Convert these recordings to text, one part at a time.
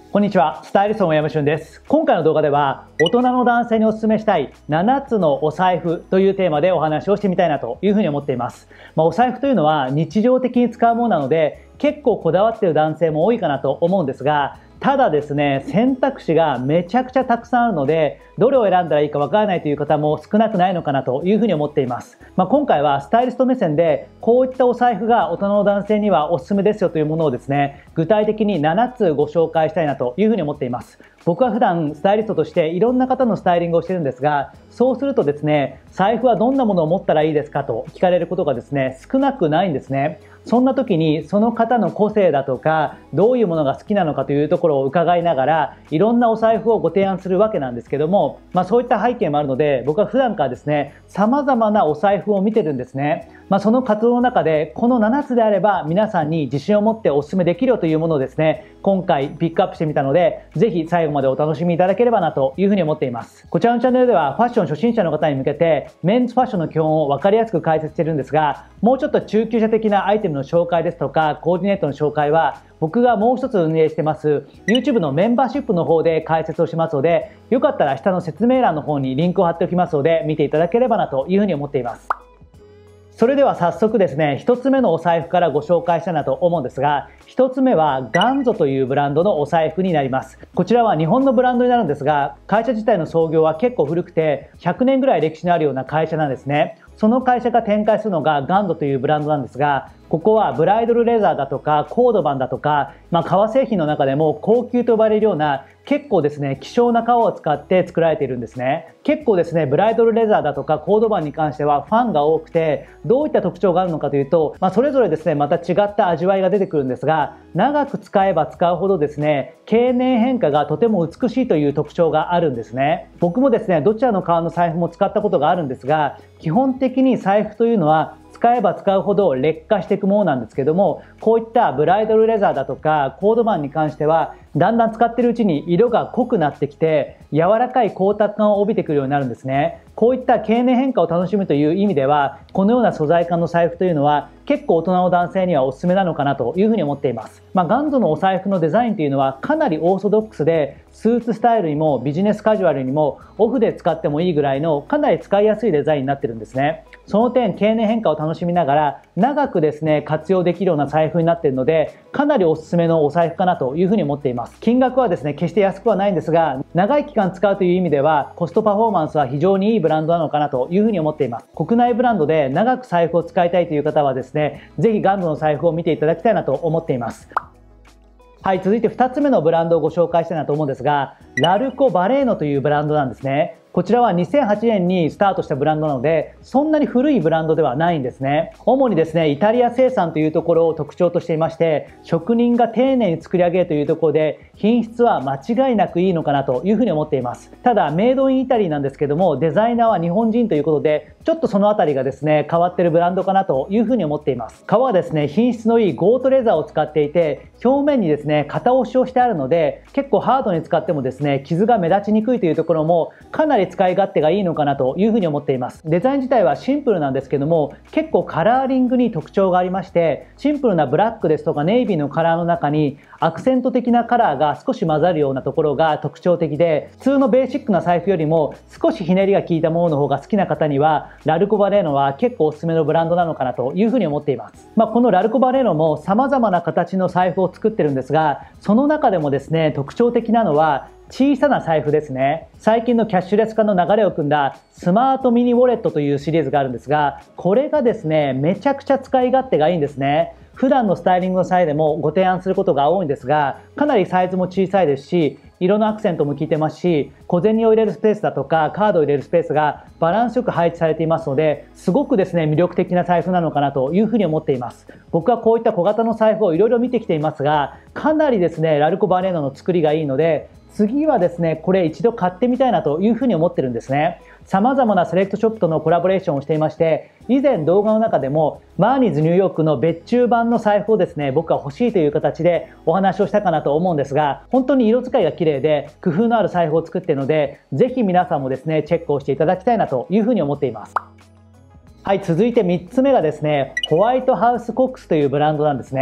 こんにちは、スタイリストの山俊です。今回の動画では、大人の男性にお勧めしたい7つのお財布というテーマでお話をしてみたいなというふうに思っています。お財布というのは日常的に使うものなので、結構こだわっている男性も多いかなと思うんですが、ただですね、選択肢がめちゃくちゃたくさんあるので、どれを選んだらいいかわからないという方も少なくないのかなというふうに思っています。今回はスタイリスト目線で、こういったお財布が大人の男性にはおすすめですよというものをですね、具体的に7つご紹介したいなというふうに思っています。僕は普段スタイリストとしていろんな方のスタイリングをしてるんですが、そうするとですね、財布はどんなものを持ったらいいですかと聞かれることがですね、少なくないんですね。そんな時にその方の個性だとかどういうものが好きなのかというところを伺いながらいろんなお財布をご提案するわけなんですけども、そういった背景もあるので僕は普段からですね様々なお財布を見てるんですね。その活動の中でこの7つであれば皆さんに自信を持ってお勧めできるよというものをですね今回ピックアップしてみたので、ぜひ最後までお楽しみいただければなというふうに思っています。こちらのチャンネルではファッション初心者の方に向けてメンズファッションの基本を分かりやすく解説しているんですが、もうちょっと中級者的なアイテムの紹介ですとかコーディネートの紹介は僕がもう一つ運営してます YouTube のメンバーシップの方で解説をしますので、よかったら下の説明欄の方にリンクを貼っておきますので見ていただければなというふうに思っています。それでは早速ですね、1つ目のお財布からご紹介したいなと思うんですが、1つ目はガンゾというブランドのお財布になります。こちらは日本のブランドになるんですが、会社自体の創業は結構古くて100年ぐらい歴史のあるような会社なんですね。その会社が展開するのがガンゾというブランドなんですが、ここはブライダルレザーだとかコードバンだとか、革製品の中でも高級と呼ばれるような結構ですね希少な革を使って作られているんですね。結構ですねブライダルレザーだとかコードバンに関してはファンが多くて、どういった特徴があるのかというと、それぞれですねまた違った味わいが出てくるんですが、長く使えば使うほどですね経年変化がとても美しいという特徴があるんですね。僕もですねどちらの革の財布も使ったことがあるんですが、基本的に財布というのは使えば使うほど劣化していくものなんですけども、こういったブライダルレザーだとかコードバンに関してはだんだん使っているうちに色が濃くなってきて柔らかい光沢感を帯びてくるようになるんですね。こういった経年変化を楽しむという意味では、このような素材感の財布というのは結構大人の男性にはおすすめなのかなというふうに思っています。ガンゾのお財布のデザインというのはかなりオーソドックスで、スーツスタイルにもビジネスカジュアルにもオフで使ってもいいぐらいのかなり使いやすいデザインになってるんですね。その点経年変化を楽しみながら長くですね活用できるような財布になっているので、かなりおすすめのお財布かなというふうに思っています。金額はですね決して安くはないんですが、長い期間使うという意味ではコストパフォーマンスは非常にいいブランドなのかなというふうに思っています。国内ブランドで長く財布を使いたいという方はですね、ぜひガンゾの財布を見ていただきたいなと思っています。はい、続いて2つ目のブランドをご紹介したいなと思うんですが、ラルコ・バレーノというブランドなんですね。こちらは2008年にスタートしたブランドなので、そんなに古いブランドではないんですね。主にですね、イタリア生産というところを特徴としていまして、職人が丁寧に作り上げるというところで、品質は間違いなくいいのかなというふうに思っています。ただ、メイドインイタリーなんですけども、デザイナーは日本人ということで、ちょっとそのあたりがですね、変わっているブランドかなというふうに思っています。革はですね、品質のいいゴートレザーを使っていて、表面にですね、型押しをしてあるので、結構ハードに使ってもですね、傷が目立ちにくいというところも、かなり使い勝手がいいのかなというふうに思っています。デザイン自体はシンプルなんですけども、結構カラーリングに特徴がありまして、シンプルなブラックですとかネイビーのカラーの中にアクセント的なカラーが少し混ざるようなところが特徴的で、普通のベーシックな財布よりも少しひねりが効いたものの方が好きな方には、ラルコ・バレーノは結構おすすめのブランドなのかなというふうに思っています。このラルコ・バレーノも様々な形の財布を作ってるんですが、その中でもですね、特徴的なのは小さな財布ですね。最近のキャッシュレス化の流れを組んだスマートミニウォレットというシリーズがあるんですが、これがですね、めちゃくちゃ使い勝手がいいんですね。普段のスタイリングの際でもご提案することが多いんですが、かなりサイズも小さいですし、色のアクセントも効いてますし、小銭を入れるスペースだとかカードを入れるスペースがバランスよく配置されていますので、すごくですね魅力的な財布なのかなというふうに思っています。僕はこういった小型の財布をいろいろ見てきていますが、かなりですねラルコ・バレーノの作りがいいので、次はですねこれ一度買ってみたいなというふうに思ってるんですね。様々なセレクトショップとのコラボレーションをしていまして、以前動画の中でもマーニーズニューヨークの別注版の財布をですね僕は欲しいという形でお話をしたかなと思うんですが、本当に色使いが綺麗で工夫のある財布を作っているので、ぜひ皆さんもですねチェックをしていただきたいなというふうに思っています。はい、続いて3つ目がですねホワイトハウスコックスというブランドなんですね。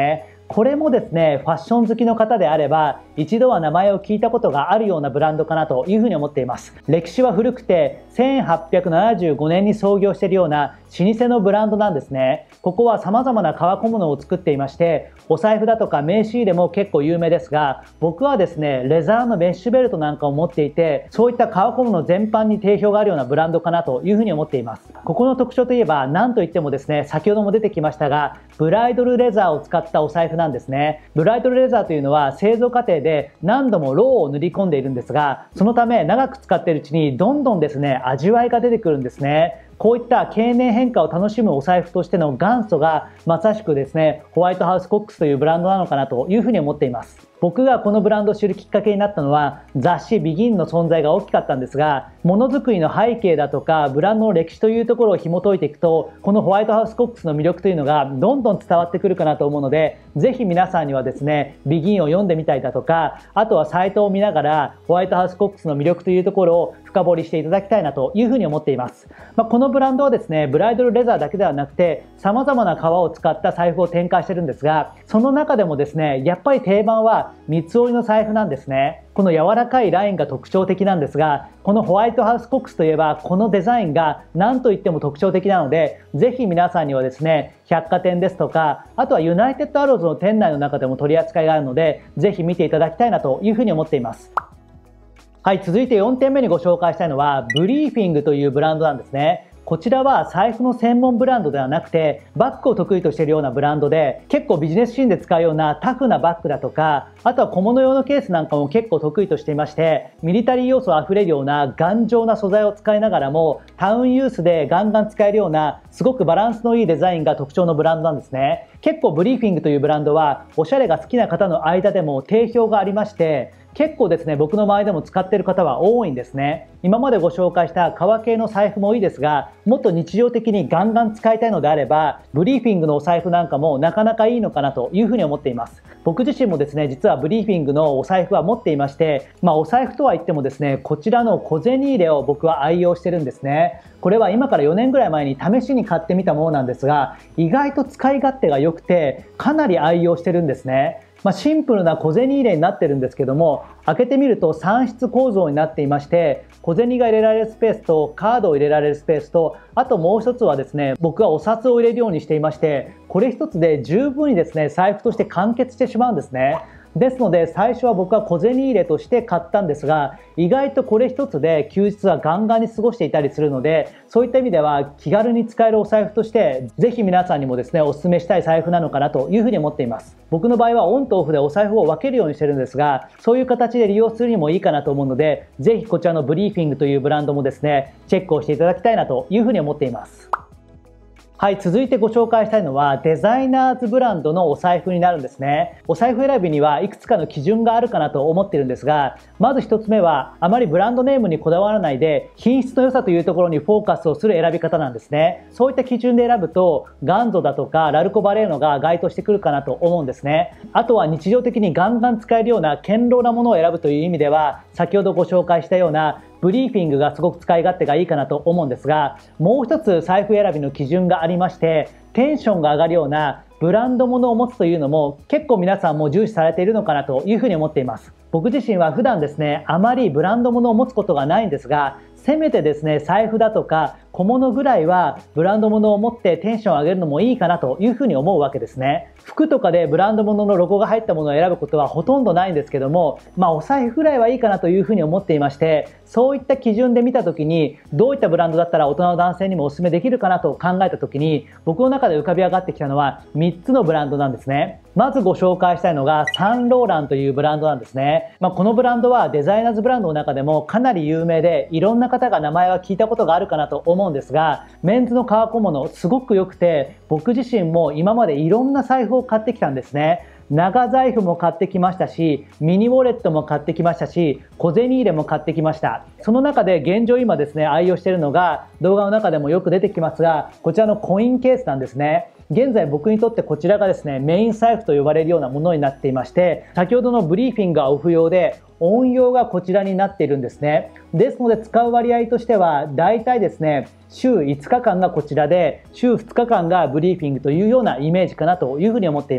これもですね、ファッション好きの方であれば、一度は名前を聞いたことがあるようなブランドかなというふうに思っています。歴史は古くて、1875年に創業しているような老舗のブランドなんですね。ここは様々な革小物を作っていまして、お財布だとか名刺入れも結構有名ですが、僕はですね、レザーのメッシュベルトなんかを持っていて、そういった革小物全般に定評があるようなブランドかなというふうに思っています。ここの特徴といえば、何といってもですね、先ほども出てきましたが、ブライドルレザーを使ったお財布なんですね。ブライドルレザーというのは製造過程で何度もローを塗り込んでいるんですが、そのため長く使っているうちにどんどんですね、味わいが出てくるんですね。こういった経年変化を楽しむお財布としての元祖がまさしくですね、ホワイトハウスコックスというブランドなのかなというふうに思っています。僕がこのブランドを知るきっかけになったのは雑誌ビギンの存在が大きかったんですが、ものづくりの背景だとかブランドの歴史というところを紐解いていくと、このホワイトハウスコックスの魅力というのがどんどん伝わってくるかなと思うので、ぜひ皆さんにはですね、ビギンを読んでみたいだとか、あとはサイトを見ながらホワイトハウスコックスの魅力というところを深掘りしていただきたいなというふうに思っています。このブランドはですね、ブライドルレザーだけではなくて様々な革を使った財布を展開してるんですが、その中でもですね、やっぱり定番は三つ折りの財布なんですね。この柔らかいラインが特徴的なんですが、このホワイトハウスコックスといえばこのデザインが何といっても特徴的なので、ぜひ皆さんにはですね、百貨店ですとか、あとはユナイテッドアローズの店内の中でも取り扱いがあるので、ぜひ見ていただきたいなというふうに思っています。はい、続いて4点目にご紹介したいのはブリーフィングというブランドなんですね。こちらは財布の専門ブランドではなくて、バッグを得意としているようなブランドで、結構ビジネスシーンで使うようなタフなバッグだとか、あとは小物用のケースなんかも結構得意としていまして、ミリタリー要素あふれるような頑丈な素材を使いながらも、タウンユースでガンガン使えるような、すごくバランスのいいデザインが特徴のブランドなんですね。結構ブリーフィングというブランドは、おしゃれが好きな方の間でも定評がありまして、結構ですね、僕の周りでも使っている方は多いんですね。今までご紹介した革系の財布もいいですが、もっと日常的にガンガン使いたいのであれば、ブリーフィングのお財布なんかもなかなかいいのかなというふうに思っています。僕自身もですね、実はブリーフィングのお財布は持っていまして、お財布とは言ってもですね、こちらの小銭入れを僕は愛用してるんですね。これは今から4年ぐらい前に試しに買ってみたものなんですが、意外と使い勝手が良くて、かなり愛用してるんですね。シンプルな小銭入れになってるんですけども、開けてみると3室構造になっていまして、小銭が入れられるスペースとカードを入れられるスペースと、あともう一つはですね、僕はお札を入れるようにしていまして、これ一つで十分にですね、財布として完結してしまうんですね。ですので最初は僕は小銭入れとして買ったんですが、意外とこれ一つで休日はガンガンに過ごしていたりするので、そういった意味では気軽に使えるお財布としてぜひ皆さんにもですね、お勧めしたい財布なのかなというふうに思っています。僕の場合はオンとオフでお財布を分けるようにしてるんですが、そういう形で利用するにもいいかなと思うので、ぜひこちらのブリーフィングというブランドもですね、チェックをしていただきたいなというふうに思っています。はい、続いてご紹介したいのはデザイナーズブランドのお財布になるんですね。お財布選びにはいくつかの基準があるかなと思っているんですが、まず一つ目はあまりブランドネームにこだわらないで品質の良さというところにフォーカスをする選び方なんですね。そういった基準で選ぶとガンゾだとかラルコバレーノが該当してくるかなと思うんですね。あとは日常的にガンガン使えるような堅牢なものを選ぶという意味では、先ほどご紹介したようなブリーフィングがすごく使い勝手がいいかなと思うんですが、もう一つ財布選びの基準がありまして、テンションが上がるようなブランド物を持つというのも結構皆さんも重視されているのかなというふうに思っています。僕自身は普段ですね、あまりブランド物を持つことがないんですが、せめてですね、財布だとか小物ぐらいはブランド物を持ってテンションを上げるのもいいかなというふうに思うわけですね。服とかでブランド物のロゴが入ったものを選ぶことはほとんどないんですけども、お財布ぐらいはいいかなというふうに思っていまして、そういった基準で見た時にどういったブランドだったら大人の男性にもお勧めできるかなと考えた時に、僕の中で浮かび上がってきたのは3つのブランドなんですね。まずご紹介したいのがサンローランというブランドなんですね。このブランドはデザイナーズブランドの中でもかなり有名で、いろんな方が名前は聞いたことがあるかなと思うんですが、メンズの革小物すごく良くて、僕自身も今までいろんな財布を買ってきたんですね。長財布も買ってきましたし、ミニウォレットも買ってきましたし、小銭入れも買ってきました。その中で現状今ですね、愛用しているのが、動画の中でもよく出てきますが、こちらのコインケースなんですね。現在僕にとってこちらがですね、メイン財布と呼ばれるようなものになっていまして、先ほどのブリーフィングはオフ用で、オン用がこちらになっているんですね。ですので使う割合としては、だいたいですね、週5日間がこちらで、週2日間がブリーフィングというようなイメージかなというふうに思っています。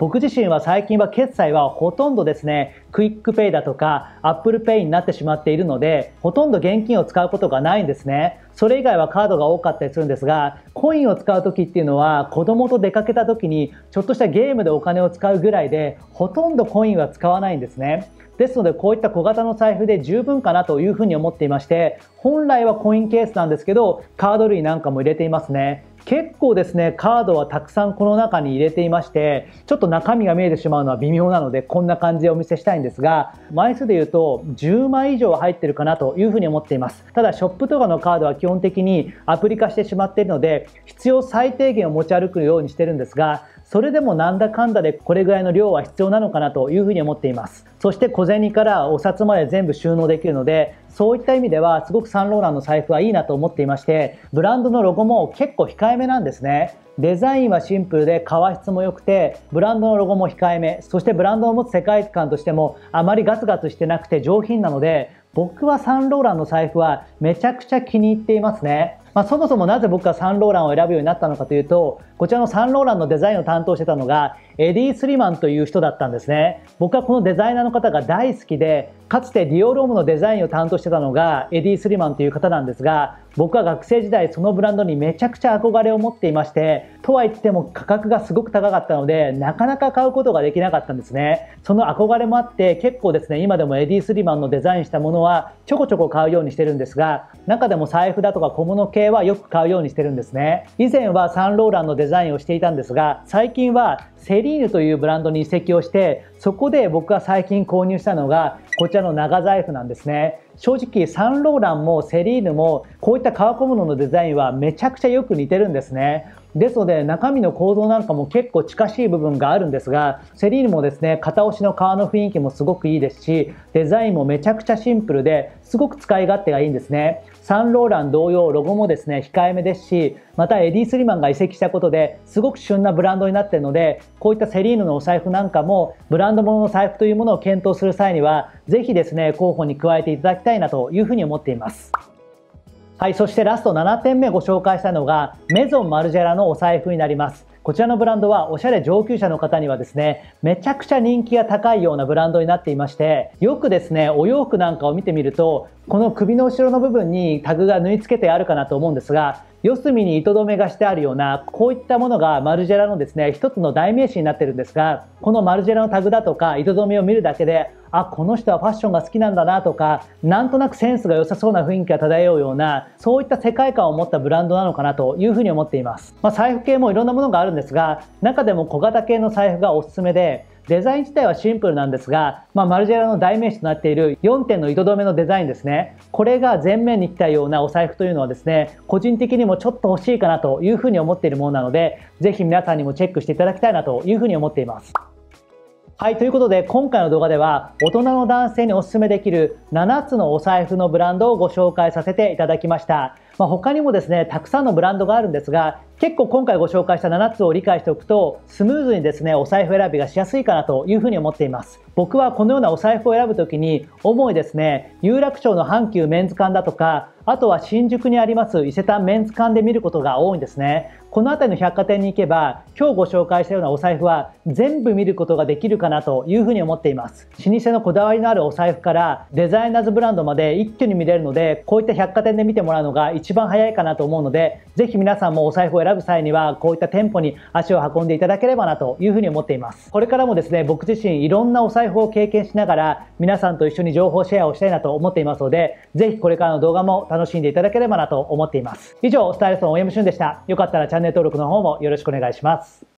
僕自身は最近は決済はほとんどですね、クイックペイだとか Apple Pay になってしまっているので、ほとんど現金を使うことがないんですね。それ以外はカードが多かったりするんですが、コインを使う時っていうのは子供と出かけた時にちょっとしたゲームでお金を使うぐらいで、ほとんどコインは使わないんですね。ですのでこういった小型の財布で十分かなというふうに思っていまして、本来はコインケースなんですけど、カード類なんかも入れていますね。結構ですね、カードはたくさんこの中に入れていまして、ちょっと中身が見えてしまうのは微妙なので、こんな感じでお見せしたいんですが、枚数で言うと10枚以上入ってるかなというふうに思っています。ただショップとかのカードは基本的にアプリ化してしまっているので、必要最低限を持ち歩くようにしてるんですが、それでもなんだかんだでこれぐらいの量は必要なのかなというふうに思っています。そして小銭からお札まで全部収納できるので、そういった意味ではすごくサンローランの財布はいいなと思っていまして、ブランドのロゴも結構控えめなんですね。デザインはシンプルで革質も良くて、ブランドのロゴも控えめ、そしてブランドを持つ世界観としてもあまりガツガツしてなくて上品なので、僕はサンローランの財布はめちゃくちゃ気に入っていますね。そもそもなぜ僕がサンローランを選ぶようになったのかというと、こちらのサンローランのデザインを担当してたのがエディ・スリマンという人だったんですね。僕はこのデザイナーの方が大好きで、かつてディオールオムのデザインを担当してたのがエディ・スリマンという方なんですが、僕は学生時代そのブランドにめちゃくちゃ憧れを持っていまして、とは言っても価格がすごく高かったのでなかなか買うことができなかったんですね。その憧れもあって結構ですね、今でもエディ・スリマンのデザインしたものはちょこちょこ買うようにしてるんですが、中でも財布だとか小物系はよく買うようにしてるんですね。以前はサンローランのデザインをしていたんですが、最近はセリーヌというブランドに移籍をして、そこで僕が最近購入したのがこちらの長財布なんですね。正直サンローランもセリーヌもこういった革小物のデザインはめちゃくちゃよく似てるんですね。ですので中身の構造なんかも結構近しい部分があるんですが、セリーヌもですね、片押しの革の雰囲気もすごくいいですし、デザインもめちゃくちゃシンプルですごく使い勝手がいいんですね。サンローラン同様ロゴもですね、控えめですし、またエディ・スリマンが移籍したことですごく旬なブランドになっているので、こういったセリーヌのお財布なんかもブランド物の財布というものを検討する際にはぜひですね、候補に加えていただきたいなというふうに思っています。はい、そしてラスト7点目ご紹介したのがメゾンマルジェラのお財布になります。こちらのブランドはおしゃれ上級者の方にはですね、めちゃくちゃ人気が高いようなブランドになっていまして、よくですね、お洋服なんかを見てみると、この首の後ろの部分にタグが縫い付けてあるかなと思うんですが、四隅に糸止めがしてあるようなこういったものがマルジェラのですね、一つの代名詞になってるんですが、このマルジェラのタグだとか糸止めを見るだけで、あ、この人はファッションが好きなんだなとか、なんとなくセンスが良さそうな雰囲気が漂うような、そういった世界観を持ったブランドなのかなというふうに思っています。財布系もいろんなものがあるんですが、中でも小型系の財布がおすすめで、デザイン自体はシンプルなんですが、マルジェラの代名詞となっている4点の糸止めのデザインですね。これが前面に来たようなお財布というのはですね、個人的にもちょっと欲しいかなというふうに思っているものなので、ぜひ皆さんにもチェックしていただきたいなというふうに思っています。はい、ということで今回の動画では大人の男性にお勧めできる7つのお財布のブランドをご紹介させていただきました。他にもですね、たくさんのブランドがあるんですが、結構今回ご紹介した7つを理解しておくとスムーズにですね、お財布選びがしやすいかなというふうに思っています。僕はこのようなお財布を選ぶときに主にですね、有楽町の阪急メンズ館だとか、あとは新宿にあります伊勢丹メンズ館で見ることが多いんですね。この辺りの百貨店に行けば今日ご紹介したようなお財布は全部見ることができるかなというふうに思っています。老舗のこだわりのあるお財布からデザイナーズブランドまで一挙に見れるので、こういった百貨店で見てもらうのが一番早いかなと思うので、ぜひ皆さんもお財布を選ぶ際にはこういった店舗に足を運んでいただければなというふうに思っています。これからもですね、僕自身いろんなお財布を経験しながら皆さんと一緒に情報シェアをしたいなと思っていますので、ぜひこれからの動画も楽しんでいただければなと思っています。以上、スタイリストの大山俊でした。よかったらチャンネル登録の方もよろしくお願いします。